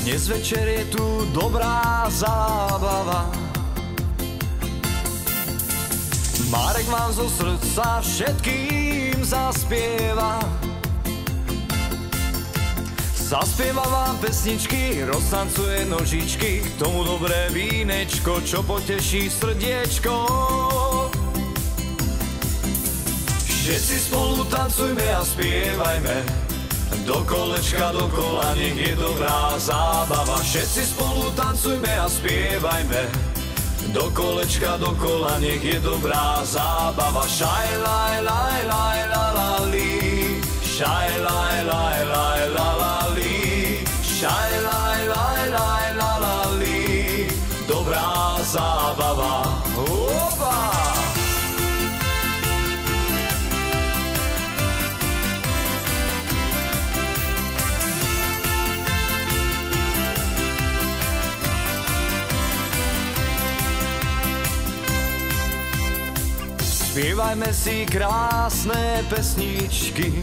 Dnes večer je tu dobrá zábava. Marek vám zo srdca všetkým zaspieva. Zaspieva vám pesničky, roztancuje nožičky, k tomu dobré vínečko, čo poteší srdiečko. Všetci spolu tancujme a spievajme, do kolečka dokola, nech je dobrá zábava. Všetci spolu tancujme a spievajme, do kolečka dokola, nech je dobrá zábava. Šaj laj laj laj la la li, šaj laj laj laj la la li, šaj laj laj laj la la li, dobrá zábava. Opa! Spievajme si krásne pesničky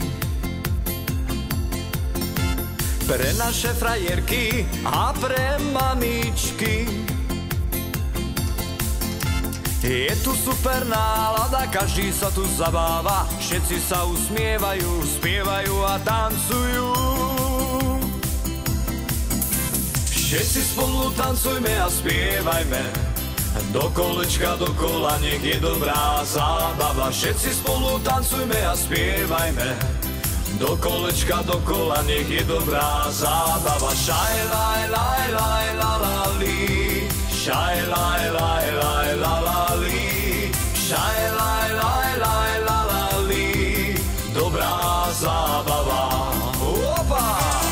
pre naše frajerky a pre mamičky. Je tu super nálada, každý sa tu zabáva, všetci sa usmievajú, spievajú a tancujú. Všetci spolu tancujme a spievajme, do kolečka dokola, nech je dobrá zábava. Všetci spolu tancujme a spievajme, do kolečka dokola, nech je dobrá zábava. Šaj laj laj laj la la li, šaj laj laj laj la la li, šaj laj laj laj la la li, dobrá zábava. Opa!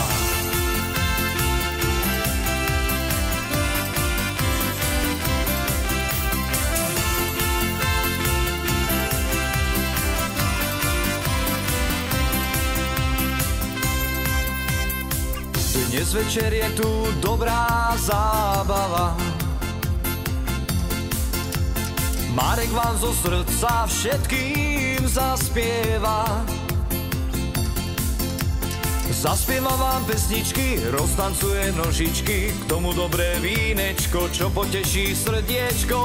Dnes večer je tu dobrá zábava. Marek vám zo srdca všetkým zaspieva. Zaspieva vám pesničky, roztancuje nožičky, k tomu dobré vínečko, čo poteší srdiečko.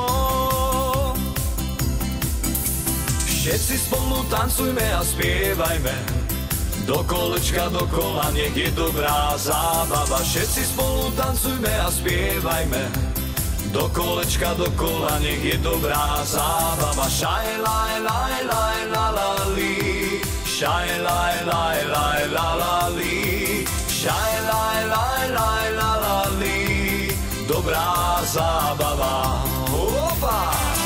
Všetci spolu tancujme a spievajme, do kolečka dokola, nech je dobrá zábava. Všetci spolu tancujme a spievajme, do kolečka dokola, nech je dobrá zábava. Šaj laj laj laj la la li, šaj laj laj laj la la li, šaj laj laj laj la la li, dobrá zábava. Opa!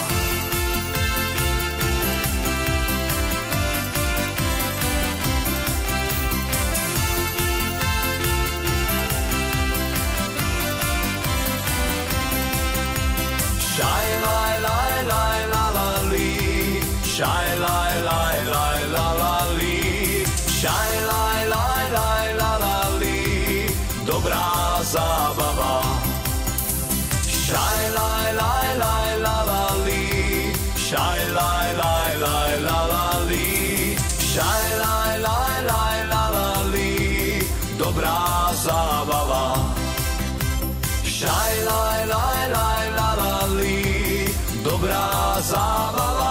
Šaj laj laj laj la la li, šaj laj laj laj la la li, šaj laj laj laj la la li, dobrá zábava. Šaj laj laj laj la la li, šaj laj laj laj la la li, šaj laj laj laj la la li, dobrá zábava. Šaj laj laj laj la la li, dobrá zábava.